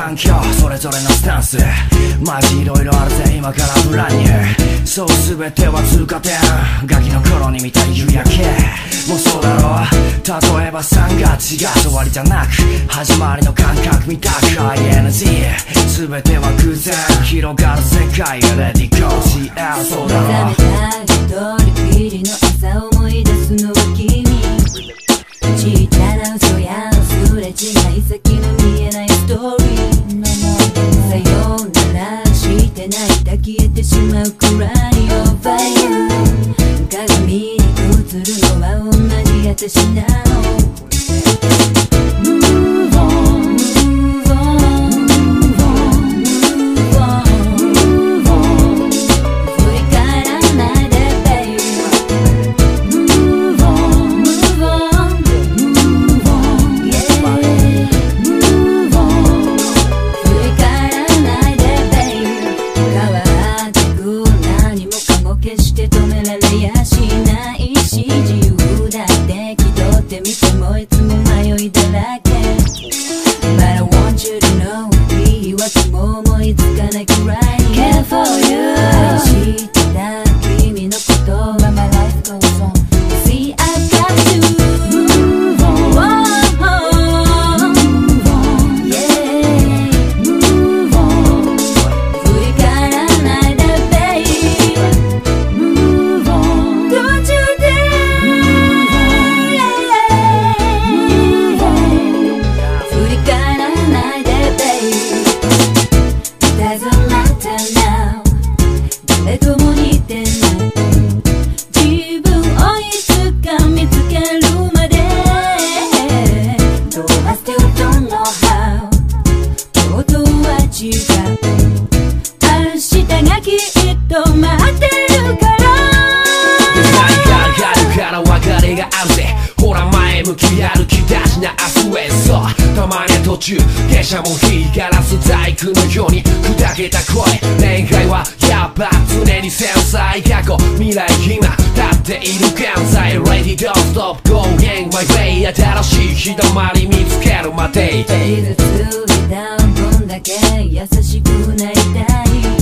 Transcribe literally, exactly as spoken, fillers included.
環境それぞれのスタンスマジ色々あるぜ今からブランニューそう全ては通過点ガキの頃に見た夕焼けもうそうだろう例えばさんがつが終わりじゃなく始まりの感覚みたく ハイエナジー全ては偶然広がる世界がレディゴー シーエル そうだろう目覚めた一人きりの朝思い出すのは君ちっちゃな嘘やすれ違い先の見えないストーリーさようならして泣いた消えてしまうくらい Over you 鏡に映るのは同じ私なのMove on, move on, move on, move on, move on 振り返らないで baby Move on, move on, move on, yeah Move on 振り返らないで baby 変わってく何もかも決して止められやしないし自由だって気取ってみてもいつも迷いだらけ But I want you to know 言い訳も思いつかないくらい Care for you 愛してた君のことは My life goes on See I've got to Move on Move on Yeah Move on 振り返らないで baby Move on Don't you dare Move on 振り返らないで baby Doesn't matter now 誰とも似てない自分をいつか見つけるまで Though I still don't know how 今日とは違う明日がきっと待ってるから何があるから別れがあるぜほら前向き歩き出しな明日へそうたまには途中下車も引いガラス細工のように砕けた声恋愛はやっぱ常に繊細過去未来今立っている現在 Ready don't stop going my way 新しい日だまり見つけるまで一人ずつ見た分だけ優しくなりたい